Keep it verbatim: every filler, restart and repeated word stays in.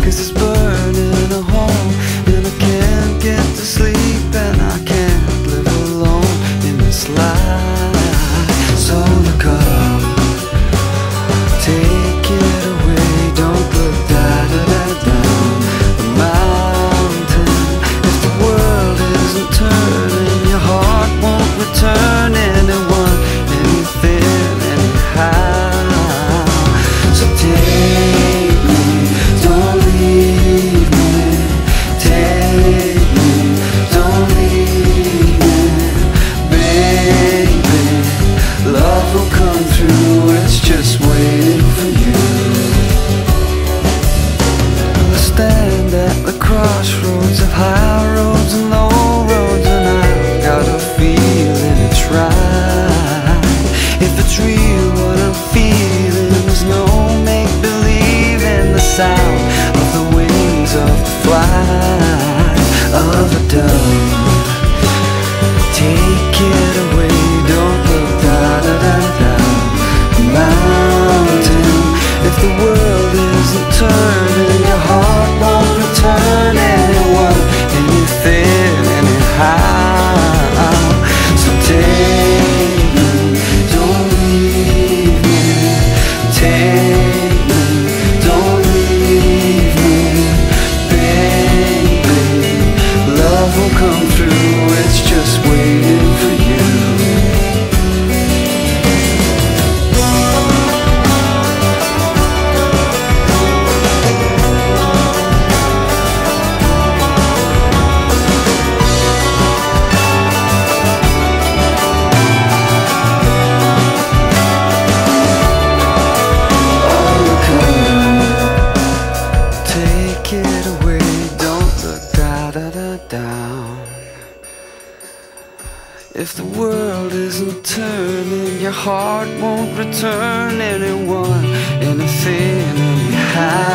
'cause it's burning a hole, and I can't get to sleep, and I can't live alone in this life. So look up, take it away, don't look da da da down the mountain. If the world isn't turning, your heart won't return anyone, anything, anyhow. So take me, don't leave me. Take me, don't leave me. Baby, love will come through, it's just waiting for you. I stand at the crossroads of high roads and low roads, and I've got a feeling it's right. If it's real what I'm feeling, there's no make-believe in the sound of the wings of the flight of a dove. Take it away, don't look da da da down the mountain. If the world isn't turning, your heart won't return anyone, anything, anyhow. So take me, don't leave me. Take me, don't leave me. Baby, love will come through, it's just waiting for you. Take it away, don't look da da da down. If the world isn't turning, your heart won't return anyone, anything, anyhow.